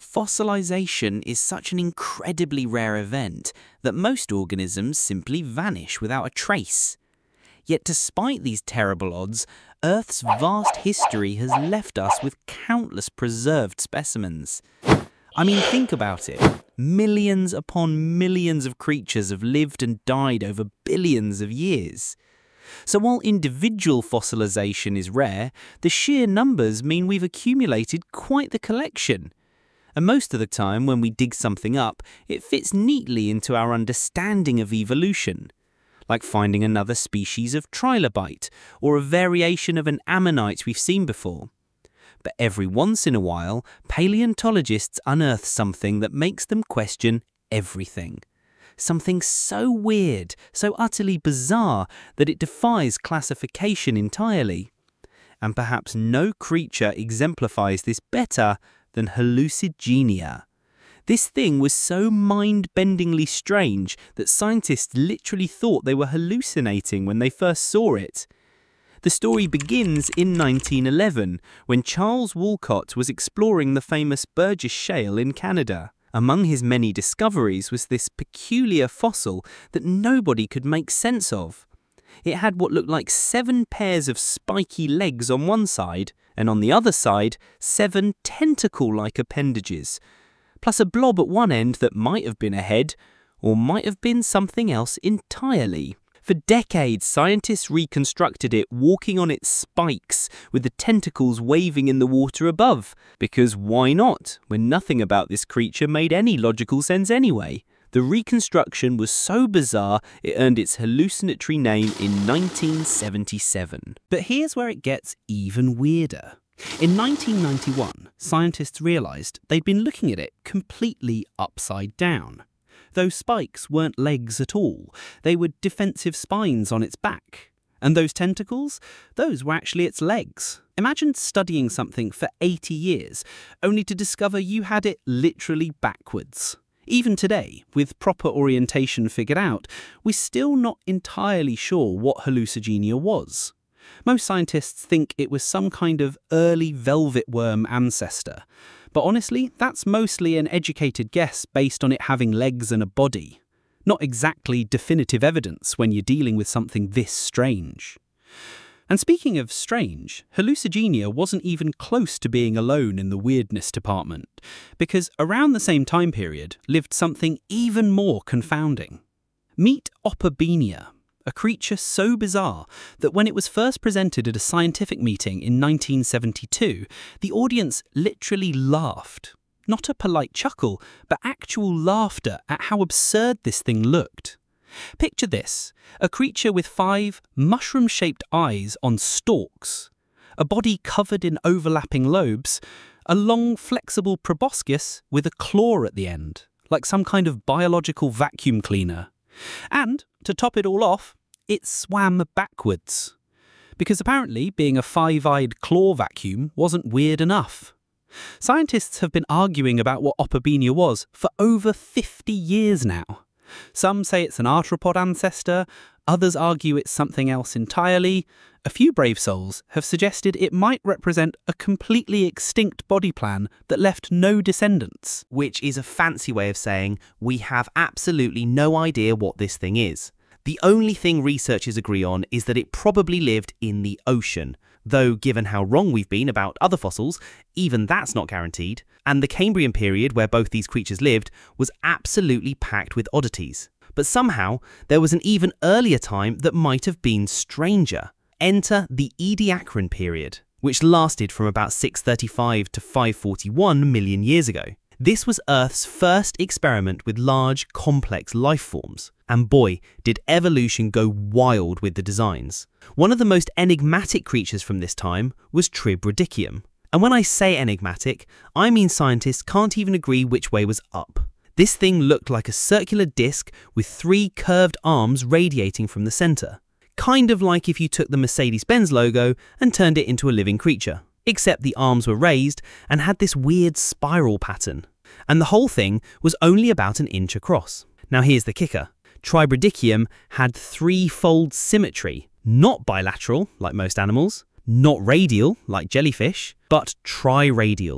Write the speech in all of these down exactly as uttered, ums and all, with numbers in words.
Fossilization is such an incredibly rare event that most organisms simply vanish without a trace. Yet despite these terrible odds, Earth's vast history has left us with countless preserved specimens. I mean, think about it. Millions upon millions of creatures have lived and died over billions of years. So while individual fossilization is rare, the sheer numbers mean we've accumulated quite the collection. And most of the time when we dig something up, it fits neatly into our understanding of evolution, like finding another species of trilobite or a variation of an ammonite we've seen before. But every once in a while, paleontologists unearth something that makes them question everything. Something so weird, so utterly bizarre, that it defies classification entirely. And perhaps no creature exemplifies this better than Hallucigenia. This thing was so mind-bendingly strange that scientists literally thought they were hallucinating when they first saw it. The story begins in nineteen eleven, when Charles Walcott was exploring the famous Burgess Shale in Canada. Among his many discoveries was this peculiar fossil that nobody could make sense of. It had what looked like seven pairs of spiky legs on one side, and on the other side, seven tentacle-like appendages, plus a blob at one end that might have been a head, or might have been something else entirely. For decades, scientists reconstructed it walking on its spikes, with the tentacles waving in the water above. Because why not, when nothing about this creature made any logical sense anyway? The reconstruction was so bizarre, it earned its hallucinatory name in nineteen seventy-seven. But here's where it gets even weirder. In nineteen ninety-one, scientists realised they'd been looking at it completely upside down. Those spikes weren't legs at all, they were defensive spines on its back. And those tentacles? Those were actually its legs. Imagine studying something for eighty years, only to discover you had it literally backwards. Even today, with proper orientation figured out, we're still not entirely sure what Hallucigenia was. Most scientists think it was some kind of early velvet worm ancestor. But honestly, that's mostly an educated guess based on it having legs and a body. Not exactly definitive evidence when you're dealing with something this strange. And speaking of strange, Hallucigenia wasn't even close to being alone in the weirdness department, because around the same time period lived something even more confounding. Meet Opabinia, a creature so bizarre that when it was first presented at a scientific meeting in nineteen seventy-two, the audience literally laughed. Not a polite chuckle, but actual laughter at how absurd this thing looked. Picture this, a creature with five mushroom-shaped eyes on stalks, a body covered in overlapping lobes, a long, flexible proboscis with a claw at the end, like some kind of biological vacuum cleaner. And, to top it all off, it swam backwards. Because apparently being a five-eyed claw vacuum wasn't weird enough. Scientists have been arguing about what Opabinia was for over fifty years now. Some say it's an arthropod ancestor, others argue it's something else entirely. A few brave souls have suggested it might represent a completely extinct body plan that left no descendants. Which is a fancy way of saying we have absolutely no idea what this thing is. The only thing researchers agree on is that it probably lived in the ocean, though given how wrong we've been about other fossils, even that's not guaranteed, and the Cambrian period where both these creatures lived was absolutely packed with oddities. But somehow, there was an even earlier time that might have been stranger. Enter the Ediacaran period, which lasted from about six thirty-five to five forty-one million years ago. This was Earth's first experiment with large, complex life forms. And boy, did evolution go wild with the designs. One of the most enigmatic creatures from this time was Tribrachidium. And when I say enigmatic, I mean scientists can't even agree which way was up. This thing looked like a circular disc with three curved arms radiating from the center. Kind of like if you took the Mercedes-Benz logo and turned it into a living creature. Except the arms were raised and had this weird spiral pattern. And the whole thing was only about an inch across. Now here's the kicker. Tribrachidium had threefold symmetry, not bilateral like most animals, not radial like jellyfish, but triradial,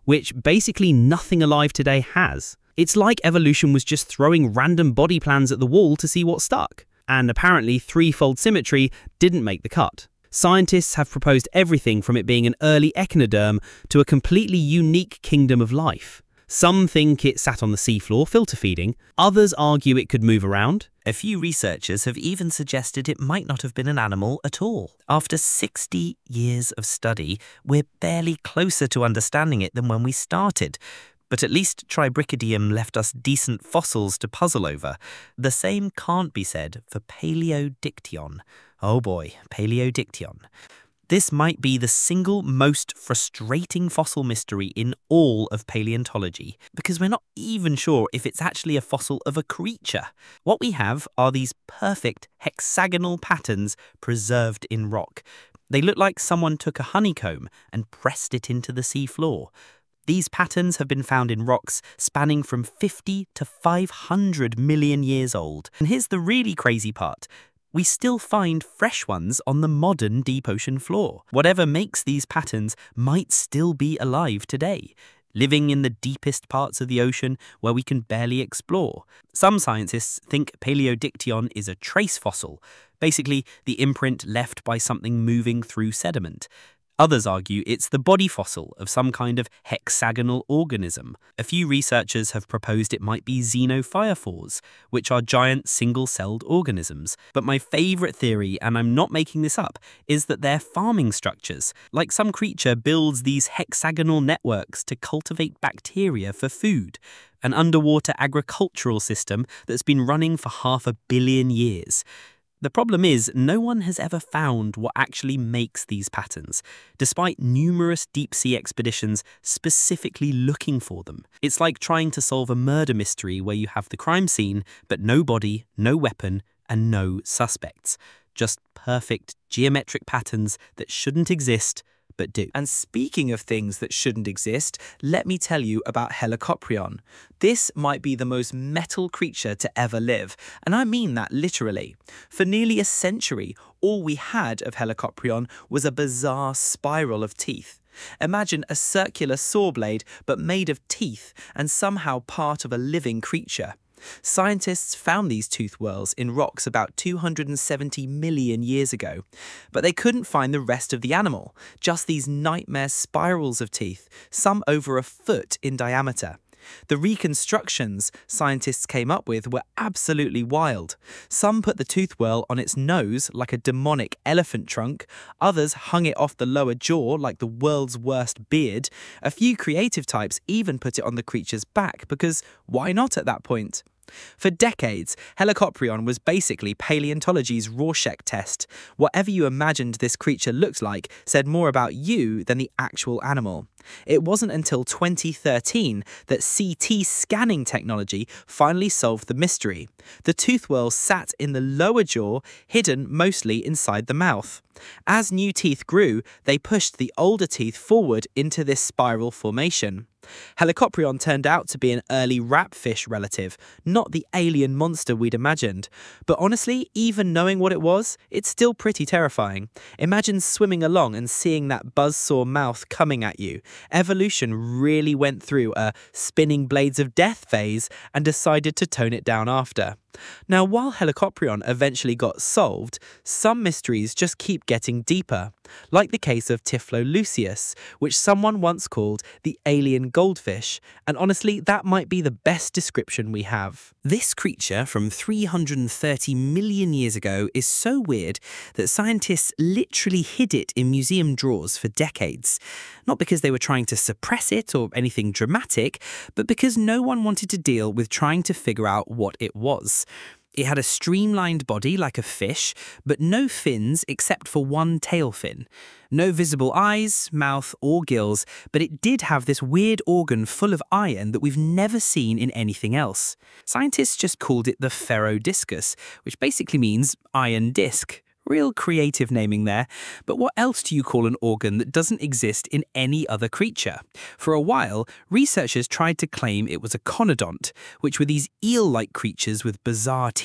which basically nothing alive today has. It's like evolution was just throwing random body plans at the wall to see what stuck. And apparently threefold symmetry didn't make the cut. Scientists have proposed everything from it being an early echinoderm to a completely unique kingdom of life. Some think it sat on the seafloor filter feeding, others argue it could move around. A few researchers have even suggested it might not have been an animal at all. After sixty years of study, we're barely closer to understanding it than when we started. But at least Tribrachidium left us decent fossils to puzzle over. The same can't be said for Paleodictyon. Oh boy, Paleodictyon. This might be the single most frustrating fossil mystery in all of paleontology, because we're not even sure if it's actually a fossil of a creature. What we have are these perfect hexagonal patterns preserved in rock. They look like someone took a honeycomb and pressed it into the seafloor. These patterns have been found in rocks spanning from fifty to five hundred million years old. And here's the really crazy part. We still find fresh ones on the modern deep ocean floor. Whatever makes these patterns might still be alive today, living in the deepest parts of the ocean where we can barely explore. Some scientists think Paleodictyon is a trace fossil, basically the imprint left by something moving through sediment. Others argue it's the body fossil of some kind of hexagonal organism. A few researchers have proposed it might be xenophyrophores, which are giant single-celled organisms. But my favourite theory, and I'm not making this up, is that they're farming structures. Like some creature builds these hexagonal networks to cultivate bacteria for food. An underwater agricultural system that's been running for half a billion years. The problem is, no one has ever found what actually makes these patterns, despite numerous deep-sea expeditions specifically looking for them. It's like trying to solve a murder mystery where you have the crime scene, but no body, no weapon, and no suspects. Just perfect geometric patterns that shouldn't exist, but do. And speaking of things that shouldn't exist, let me tell you about Helicoprion. This might be the most metal creature to ever live, and I mean that literally. For nearly a century, all we had of Helicoprion was a bizarre spiral of teeth. Imagine a circular saw blade, but made of teeth and somehow part of a living creature. Scientists found these tooth whorls in rocks about two hundred seventy million years ago, but they couldn't find the rest of the animal, just these nightmare spirals of teeth, some over a foot in diameter. The reconstructions scientists came up with were absolutely wild. Some put the tooth whorl on its nose like a demonic elephant trunk, others hung it off the lower jaw like the world's worst beard. A few creative types even put it on the creature's back because why not at that point? For decades, Helicoprion was basically paleontology's Rorschach test. Whatever you imagined this creature looked like said more about you than the actual animal. It wasn't until twenty thirteen that C T scanning technology finally solved the mystery. The tooth whorl sat in the lower jaw, hidden mostly inside the mouth. As new teeth grew, they pushed the older teeth forward into this spiral formation. Helicoprion turned out to be an early rapfish relative, not the alien monster we'd imagined. But honestly, even knowing what it was, it's still pretty terrifying. Imagine swimming along and seeing that buzzsaw mouth coming at you. Evolution really went through a spinning blades of death phase and decided to tone it down after. Now, while Helicoprion eventually got solved, some mysteries just keep getting deeper, like the case of Typhloeus, which someone once called the alien goldfish, and honestly, that might be the best description we have. This creature from three hundred thirty million years ago is so weird that scientists literally hid it in museum drawers for decades. Not because they were trying to suppress it or anything dramatic, but because no one wanted to deal with trying to figure out what it was. It had a streamlined body like a fish, but no fins except for one tail fin. No visible eyes, mouth, or gills, but it did have this weird organ full of iron that we've never seen in anything else. Scientists just called it the ferrodiscus, which basically means iron disc. Real creative naming there, but what else do you call an organ that doesn't exist in any other creature? For a while, researchers tried to claim it was a conodont, which were these eel-like creatures with bizarre teeth.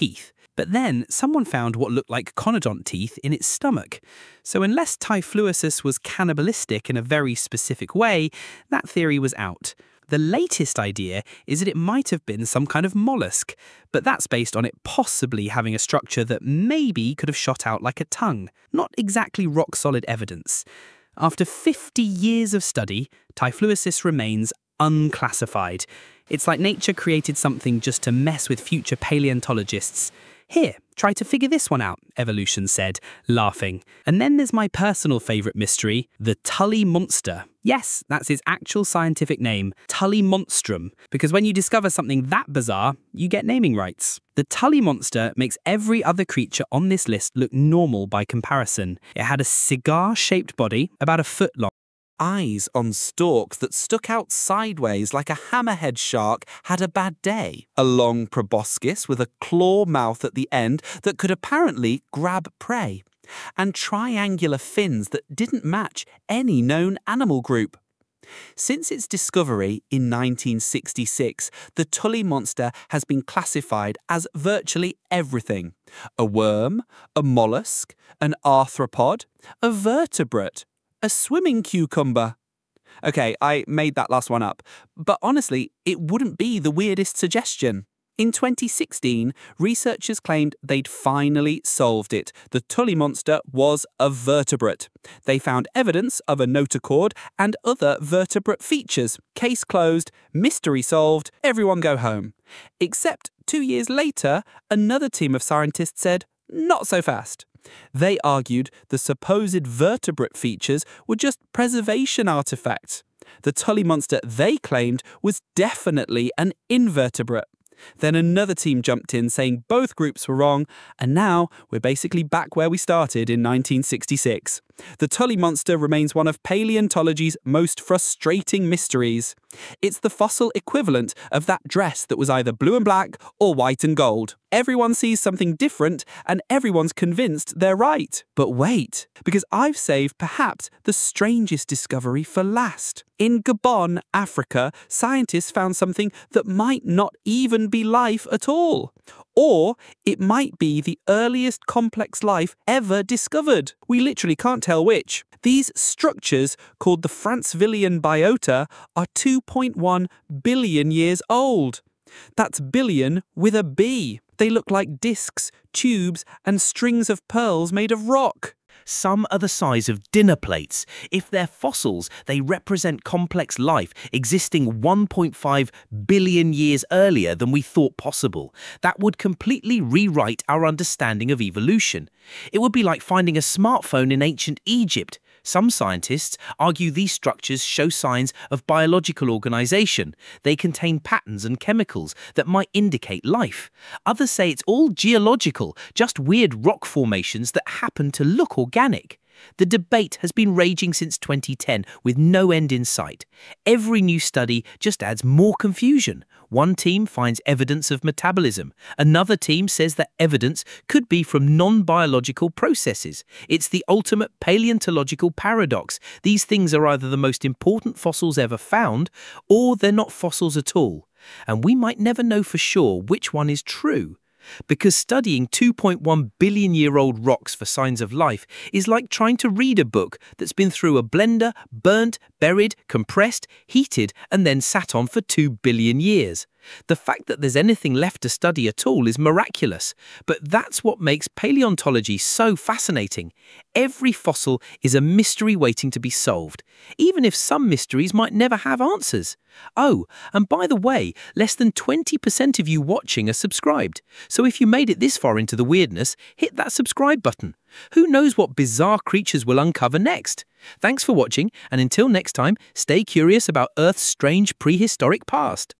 But then someone found what looked like conodont teeth in its stomach. So unless Typhloesus was cannibalistic in a very specific way, that theory was out. The latest idea is that it might have been some kind of mollusk, but that's based on it possibly having a structure that maybe could have shot out like a tongue. Not exactly rock-solid evidence. After fifty years of study, Typhloesus remains unclassified. It's like nature created something just to mess with future paleontologists. Here, try to figure this one out, evolution said, laughing. And then there's my personal favourite mystery, the Tully monster. Yes, that's its actual scientific name, Tully monstrum, because when you discover something that bizarre, you get naming rights. The Tully monster makes every other creature on this list look normal by comparison. It had a cigar-shaped body, about a foot long. Eyes on stalks that stuck out sideways like a hammerhead shark had a bad day. A long proboscis with a claw mouth at the end that could apparently grab prey. And triangular fins that didn't match any known animal group. Since its discovery in nineteen sixty-six, the Tully monster has been classified as virtually everything. A worm, a mollusk, an arthropod, a vertebrate, a swimming cucumber. Okay, I made that last one up, but honestly, it wouldn't be the weirdest suggestion. In twenty sixteen, researchers claimed they'd finally solved it. The Tully monster was a vertebrate. They found evidence of a notochord and other vertebrate features. Case closed, mystery solved, everyone go home. Except two years later, another team of scientists said, not so fast. They argued the supposed vertebrate features were just preservation artifacts. The Tully monster they claimed was definitely an invertebrate. Then another team jumped in saying both groups were wrong, and now we're basically back where we started in nineteen sixty-six. The Tully monster remains one of paleontology's most frustrating mysteries. It's the fossil equivalent of that dress that was either blue and black or white and gold. Everyone sees something different and everyone's convinced they're right. But wait, because I've saved perhaps the strangest discovery for last. In Gabon, Africa, scientists found something that might not even be life at all. Or it might be the earliest complex life ever discovered. We literally can't tell which. These structures, called the Francevillean biota, are two point one billion years old. That's billion with a B. They look like discs, tubes, and strings of pearls made of rock. Some are the size of dinner plates. If they're fossils, they represent complex life existing one point five billion years earlier than we thought possible. That would completely rewrite our understanding of evolution. It would be like finding a smartphone in ancient Egypt. Some scientists argue these structures show signs of biological organization. They contain patterns and chemicals that might indicate life. Others say it's all geological, just weird rock formations that happen to look organic. The debate has been raging since twenty ten with no end in sight. Every new study just adds more confusion. One team finds evidence of metabolism. Another team says that evidence could be from non-biological processes. It's the ultimate paleontological paradox. These things are either the most important fossils ever found, or they're not fossils at all. And we might never know for sure which one is true. Because studying two point one billion year old rocks for signs of life is like trying to read a book that's been through a blender, burnt, buried, compressed, heated, and then sat on for two billion years. The fact that there's anything left to study at all is miraculous, but that's what makes paleontology so fascinating. Every fossil is a mystery waiting to be solved, even if some mysteries might never have answers. Oh, and by the way, less than twenty percent of you watching are subscribed, so if you made it this far into the weirdness, hit that subscribe button. Who knows what bizarre creatures we'll uncover next? Thanks for watching, and until next time, stay curious about Earth's strange prehistoric past.